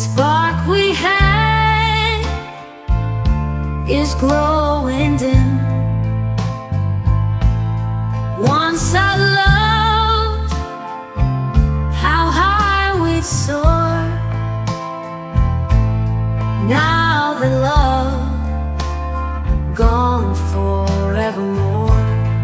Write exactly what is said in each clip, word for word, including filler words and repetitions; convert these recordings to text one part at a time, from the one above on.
spark we had is glowing dim. Once I loved how high we'd soar. Now the love gone forevermore.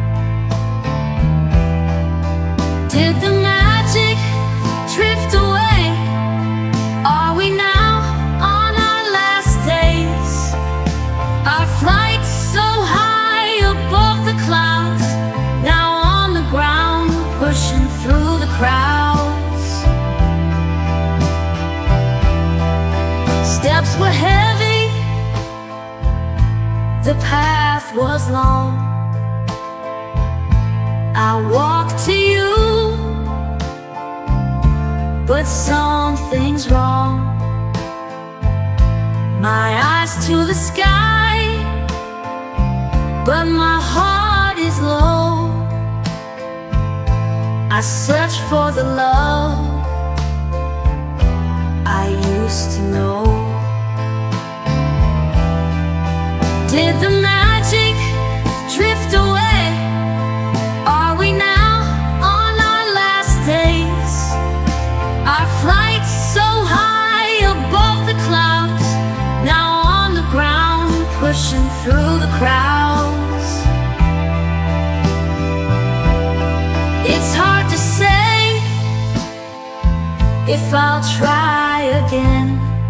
Did the magic drift away? Are we now on our last days? Our flight so high above the clouds, now on the ground, pushing through the crowds. Steps were heavy, the path was long. I walked to you, but something's wrong. My eyes to the sky, but my heart is low. I search for the love I used to know. Did the magic drift away? Are we now on our last days? Our flight so high above the clouds, now on the ground, pushing through the crowds. It's hard to say if I'll try again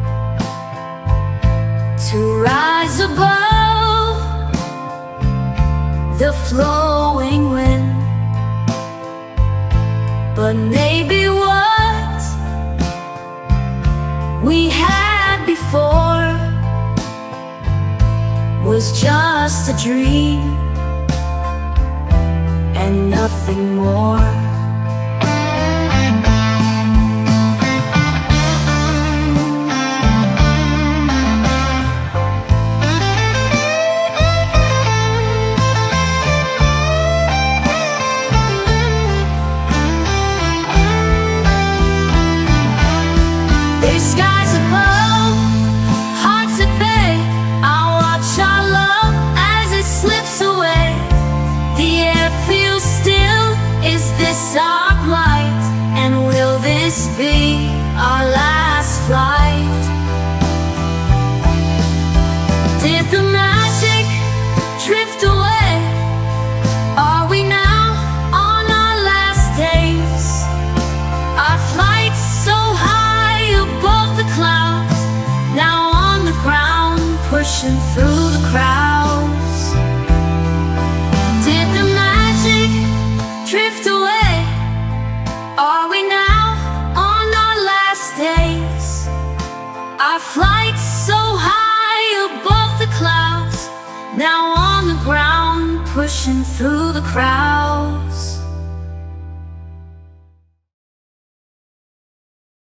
to rise above the flowing wind. But maybe what we had before was just a dream and nothing more. There's skies above, hearts at bay. I'll watch our love as it slips away. The air feels still. Is this our plight? And will this be our last flight? Did the magic drift away? Are we now on our last days? Our flight so high above the clouds, now on the ground, pushing through the crowds. Did the magic drift away? Are we now on our last days? Our flight so high above the clouds, now on the ground, pushing through the crowds.